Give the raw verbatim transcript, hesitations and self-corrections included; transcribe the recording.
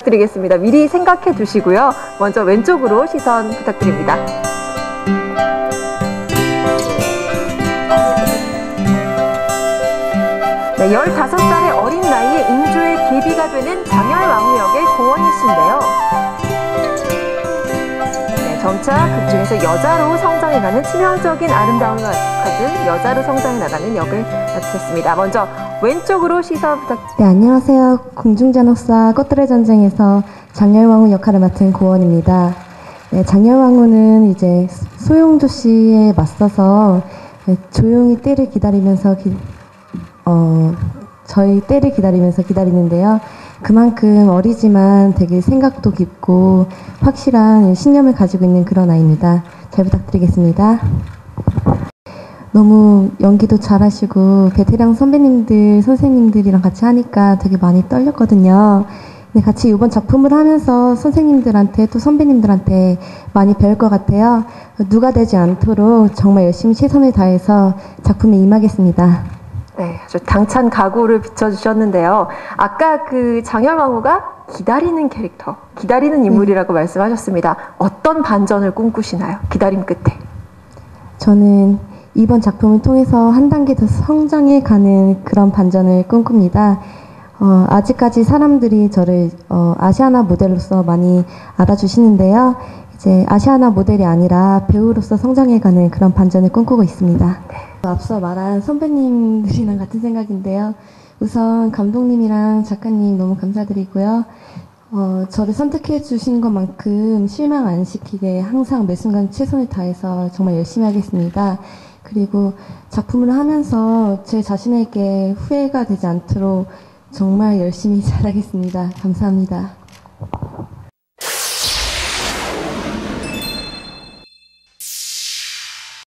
부탁드리겠습니다. 미리 생각해 두시고요. 먼저 왼쪽으로 시선 부탁드립니다. 네, 열다섯 살의 어린 나이에 인조의 계비가 되는 장열왕후 역의 고원희 씨인데요. 네, 점차 극 중에서 여자로 성장해가는 치명적인 아름다움을 가진 여자로 성장해 나가는 역을 맡으셨습니다. 먼저 왼쪽으로 시선 부탁드립니다. 네, 안녕하세요. 궁중잔혹사 꽃들의 전쟁에서 장열왕후 역할을 맡은 고원입니다. 네, 장열왕후는 이제 소용조 씨에 맞서서 조용히 때를 기다리면서 기, 어, 저희 때를 기다리면서 기다리는데요. 그만큼 어리지만 되게 생각도 깊고 확실한 신념을 가지고 있는 그런 아이입니다. 잘 부탁드리겠습니다. 너무 연기도 잘하시고 베테랑 선배님들, 선생님들이랑 같이 하니까 되게 많이 떨렸거든요. 근데 같이 이번 작품을 하면서 선생님들한테 또 선배님들한테 많이 배울 것 같아요. 누가 되지 않도록 정말 열심히 최선을 다해서 작품에 임하겠습니다. 네, 아주 당찬 각오를 비춰주셨는데요. 아까 그 장열왕후가 기다리는 캐릭터, 기다리는 인물이라고 네. 말씀하셨습니다. 어떤 반전을 꿈꾸시나요? 기다림 끝에. 저는 이번 작품을 통해서 한 단계 더 성장해가는 그런 반전을 꿈꿉니다. 어, 아직까지 사람들이 저를 어, 아시아나 모델로서 많이 알아주시는데요. 이제 아시아나 모델이 아니라 배우로서 성장해가는 그런 반전을 꿈꾸고 있습니다. 네. 앞서 말한 선배님들이랑 같은 생각인데요. 우선 감독님이랑 작가님 너무 감사드리고요. 어, 저를 선택해 주신 것만큼 실망 안 시키게 항상 매 순간 최선을 다해서 정말 열심히 하겠습니다. 그리고 작품을 하면서 제 자신에게 후회가 되지 않도록 정말 열심히 잘하겠습니다. 감사합니다.